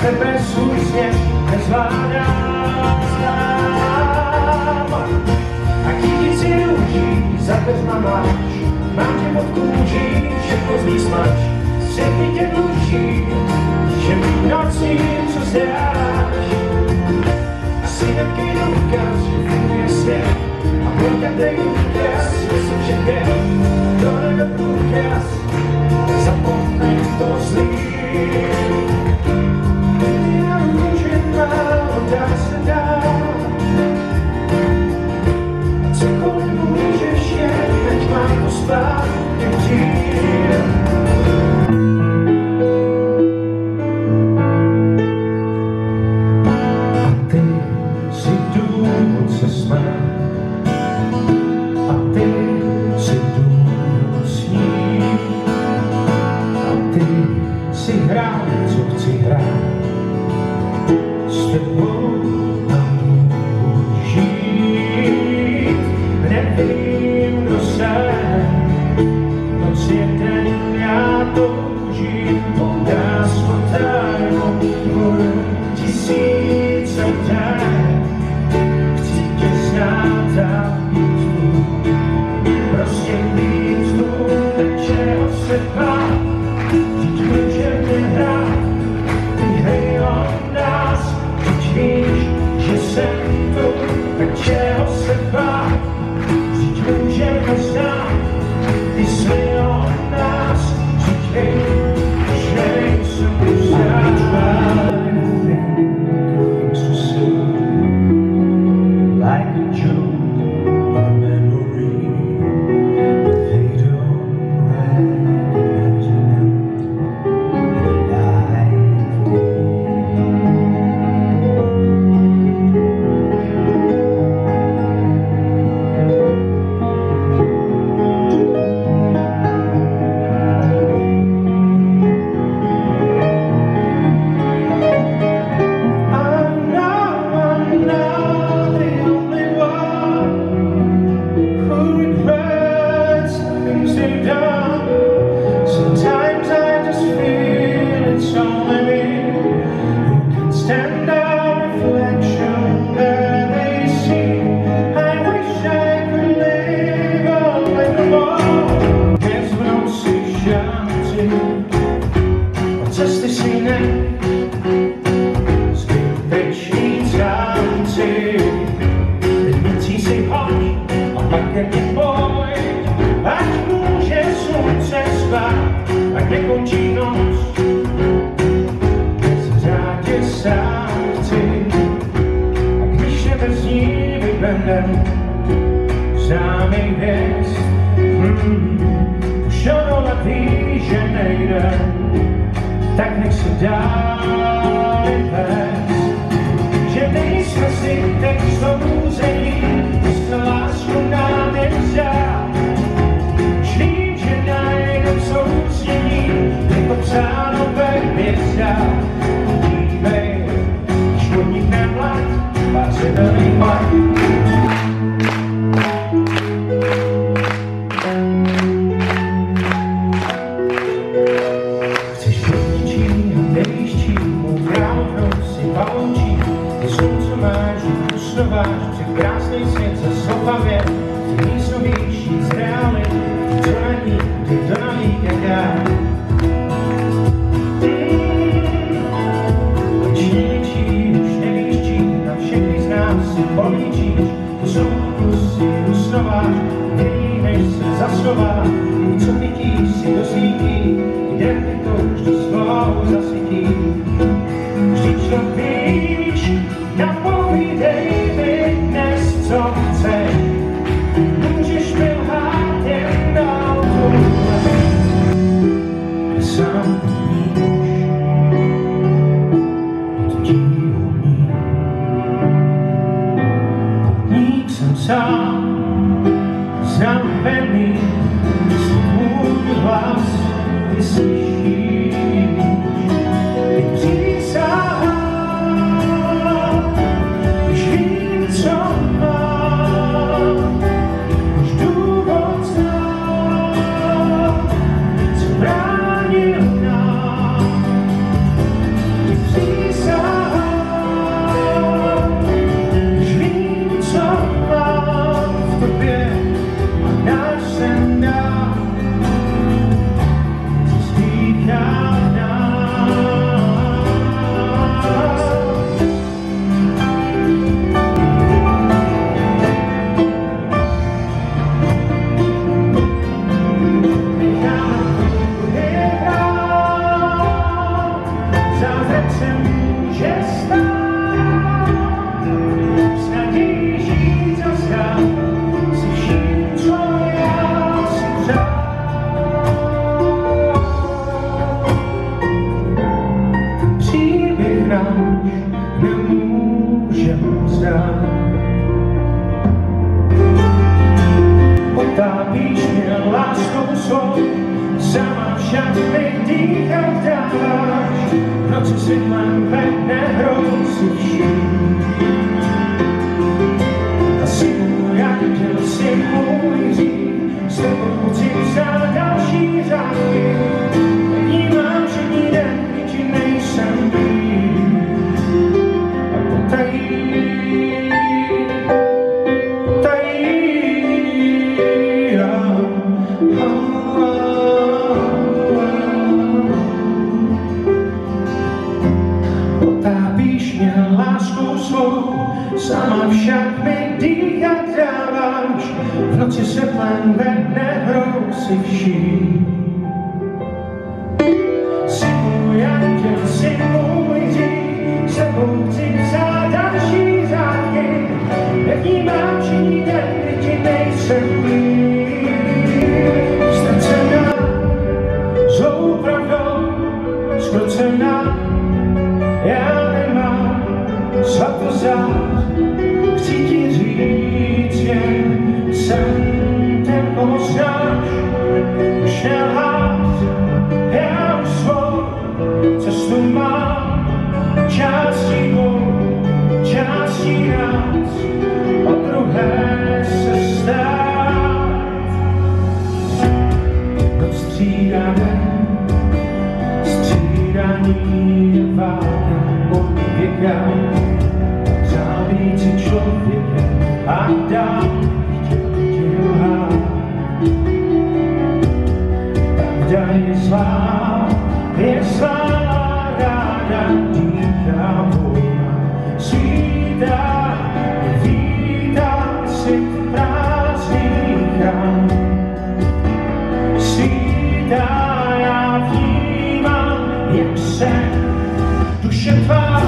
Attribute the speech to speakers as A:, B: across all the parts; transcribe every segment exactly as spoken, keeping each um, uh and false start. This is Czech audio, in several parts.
A: sebe svůj směr nezvládám. A díky si růží za dveřma máš, mám tě pod kůží, všechno zlý smač. Střepy tě dluží, že v noci co zdáš. Asi taky důkaz, že funguje svět, a pro každý důkaz smysl všech. To nebyl průkaz, zapomeň to zlý. Já můžem málo, dá se dát. A cokoliv můžeš jen, teď mám to zpátky dřív.
B: Známý hvězd, hmm, už odolat ví, že nejde, tak nech se dále vést, že nejsme si teď souzení, jste lásku nám jen vzát. Už vím, že najdem soucnění, jako psáno ve hvězdách. Dívej, když podnikne mlad, má se velmi mlad.
A: Před krásný svět se zopavě, ty nejsou větší z reály, ty to na ní, ty to na ní, jak já. Číčí, už nevíš čím, na všechny z nás si políčíš, to jsou kusy usnováš, nevíme se za slova, co vidíš si do svítí, kde ty to už do svou zasvítí. Vždyť to víš, napovídej mi dnes, co chceš, můžeš mi lhát jen na tohle, kde sám víš, od dílu mý. Potník jsem sám, zravený, můj hlas vyslyšíš, ty přísahám. Please noci světlem vedne hrouci vším. A si můj anděl, si můj řík, s tebou chci psát další řádky. Vnímám všední den, kdy ti nejsem blíž. A potají, potají, a, a, potápíš mě láskou svou, sama však mi dýchat dáváš. V noci světlem vedne hrouci vší. Jsi můj anděl, jsi můj řík, s tebou chci psát další řádky. Nevnímám všední den, kdy ti nejsem blíž. Ztracená, zlou pravdou, zkrocená, já nemám svatozát. Chci ti říct jen, jsem ten, koho znáš, už nelhát, já už svou cestu mám, částí tvou, částí nás, a druhé se stát. Noc střídá den, střídání je vága od věka, závící člověkem a dál chtěl lhát. Pravda je zlá, je zlá, ráda dýchá volna, svítá, vítá svět prázdný chrám. Svítá, já vnímám, jak se duše tvá.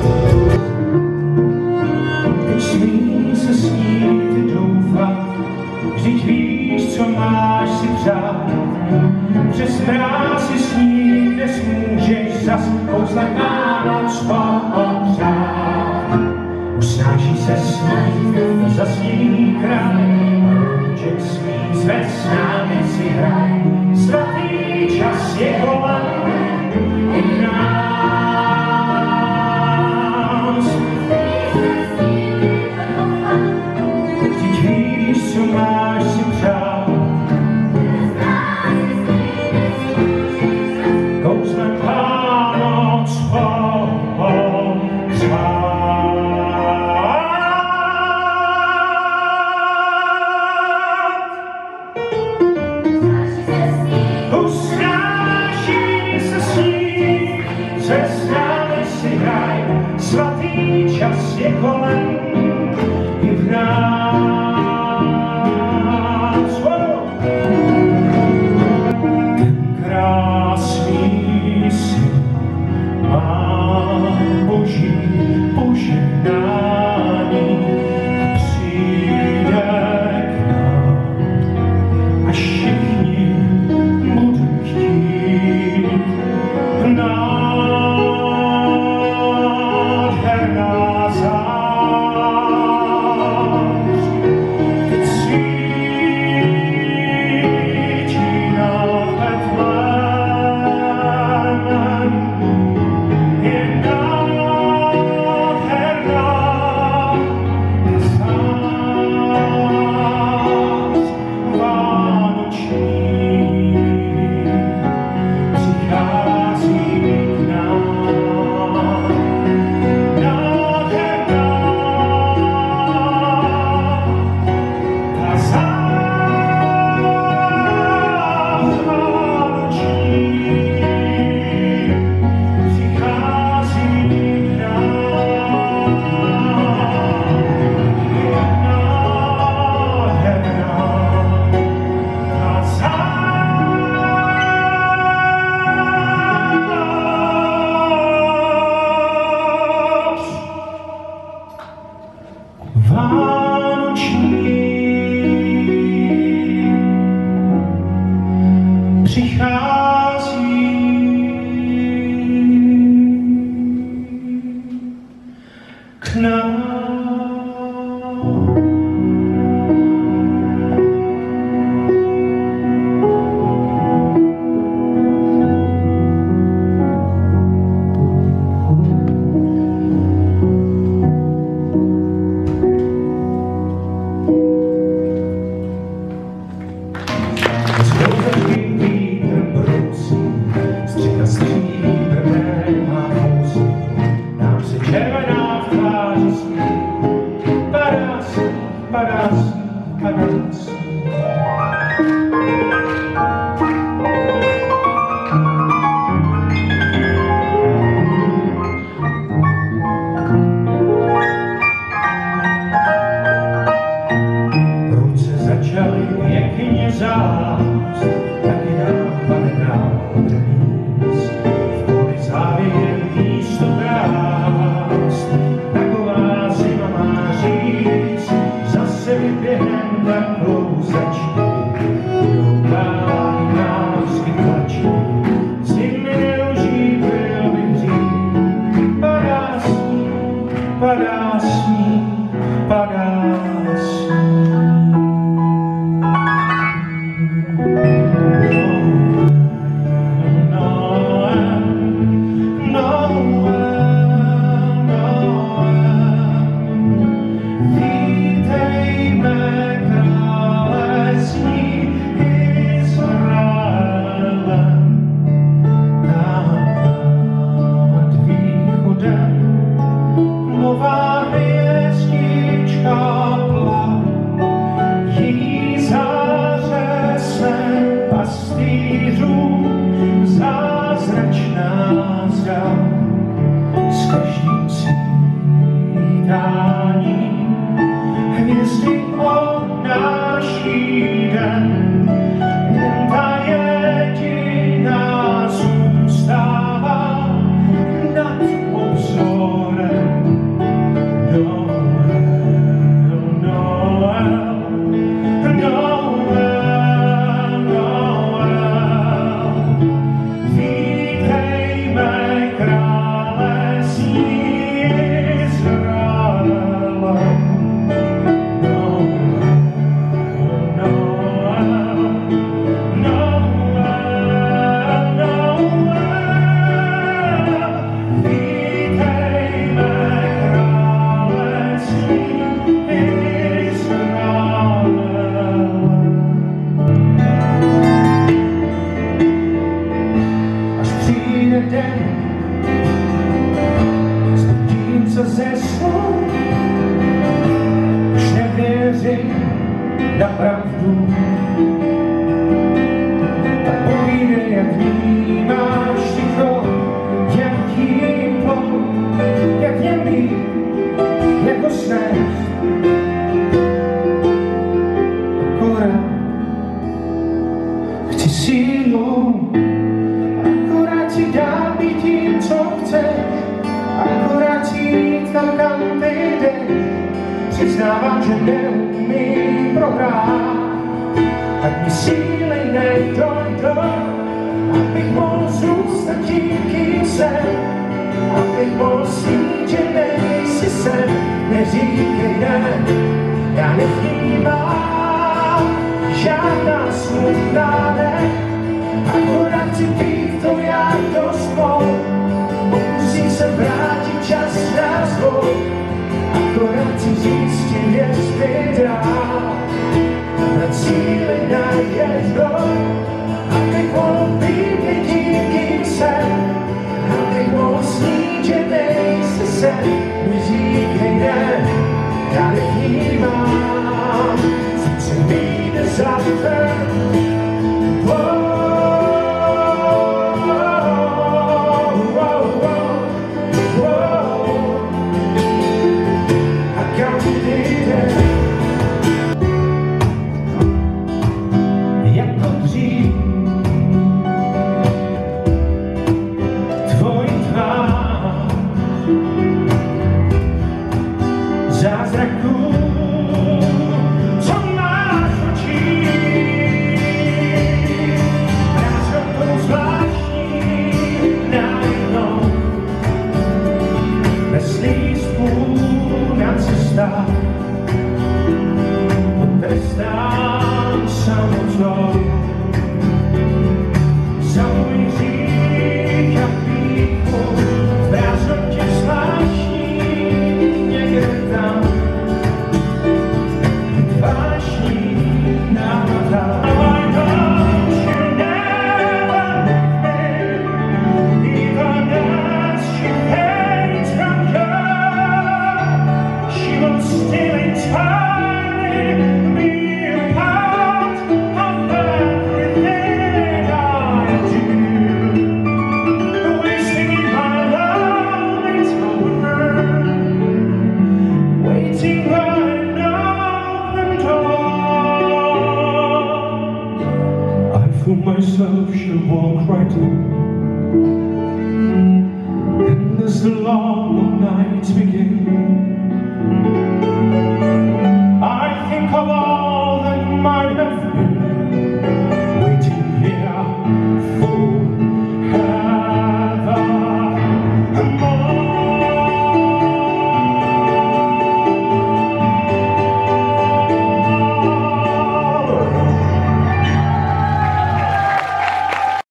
A: Teď smí se snít, doufat, vždyť víš, co máš si přát. Přes práci snít nesmůžeš, zas kouzlem na noc popřát. Usnáší se snít, zasní kraj, růček smí, zved s námi si hraj. Svatý čas je kolem i nás. Vždyť víš, co máš si přát. Kouzlem na noc popřát. Usnáší se snít, se s námi si hraj, svatý čas je kolem i v nás. Ten krásný syn má boží požehnání a přijde k nám, až všichni budou chtít nás. nás dal s každým svítáním. Hvězdy odnáší den, jen ta jediná zůstává nad obzorem. Noel, Noel, Noel, Noel, vítejme krále z Izraela. Zbudím se ze snu, už nevěřím na pravdu. Tak povídej, jak vnímáš ticho, jak jím pol, jak jen být, jako snést. Akorát chci sílu, akorát si dám být tím, co chceš, akorát si jít tam, kam ty jdeš. Přiznávám, že neumím prohrát, tak mi síly nedojdou, abych mohl zůstat tím, kým jsem, abych mohl snít, že nejsi sen. Neříkej ne, já nevnímám žádná smutná ne, akorát chci být to, jak to spolu. Pokusím se vrátit čas na zvuk, akorát chci zjistit, jestli dál na cíli najednou, abych mohl být jedním, kým jsem, abych mohl snít, že nejsi sen. Neříkej ne, já nevnímám, srdce mi jde za ten. Zázraků, co máš v očích, prázdnotou zvláštní najednou, bez lístků na cestách, potrestám samotou, za můj hřích a pýchu, v prázdnotě zvláštní někde tam. For myself should walk right in, and as the law